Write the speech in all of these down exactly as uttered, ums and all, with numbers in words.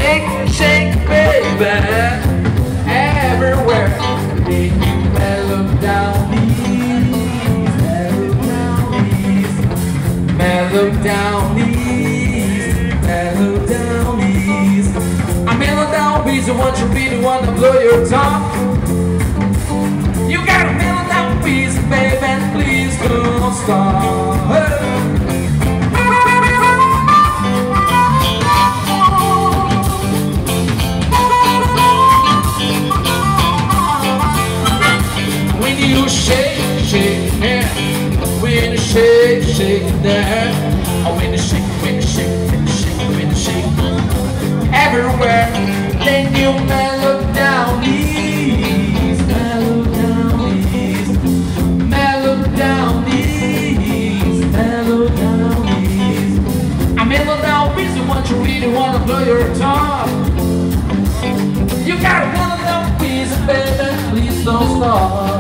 shake, shake, baby, everywhere. Mellow down these, mellow down these, mellow down these, mellow down these. I'm mellow down these, I want you to be the one to blow your tongue. You got a mellow down piece, baby, and please don't stop. Hey. When you shake, shake, yeah. When you shake, shake there. Oh, when you shake, when you shake, when you shake, when you shake everywhere. Then you mellow down these, mellow down these, mellow down these, mellow down these. I mellow down these, you want you really wanna blow your tongue. You gotta mellow down these, baby, please don't stop.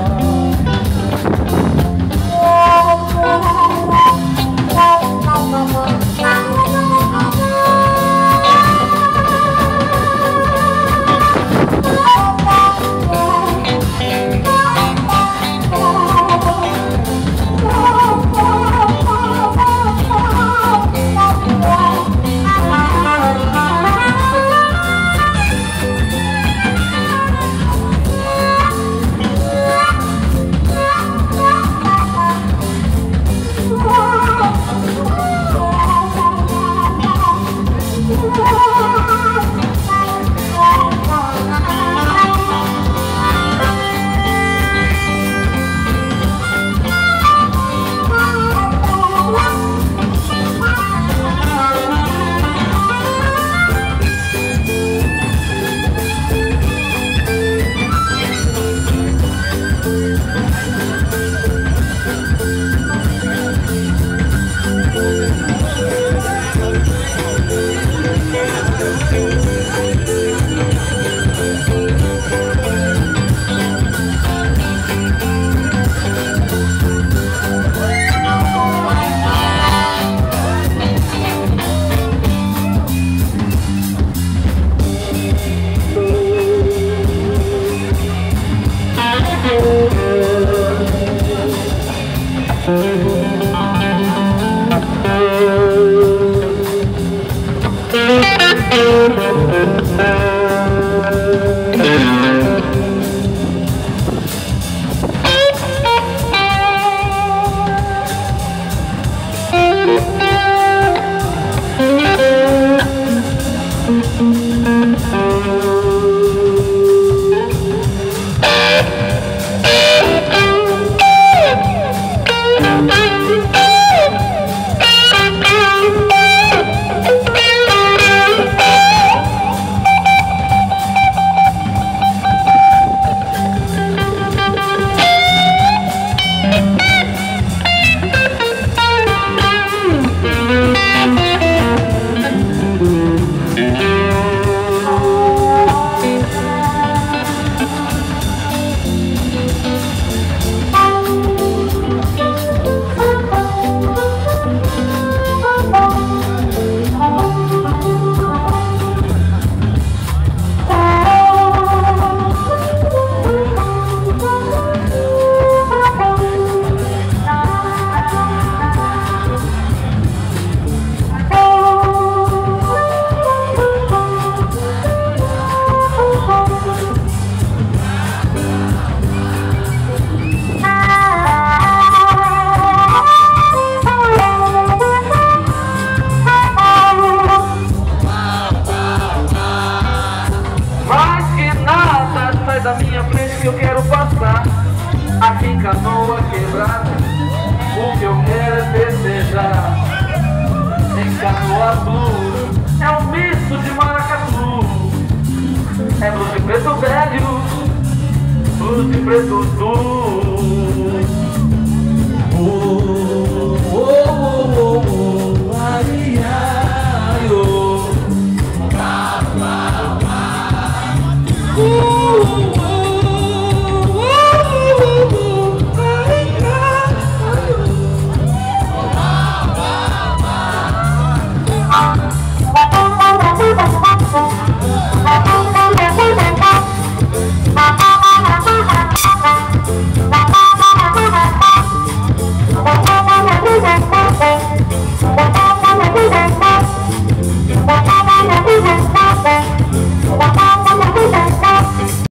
Da minha frente que eu quero passar. Aqui em Canoa, Quebrada, o que eu quero é festejar. Em Canoa Azul é um misto de maracatu. É blues de preto velho, blues de preto azul.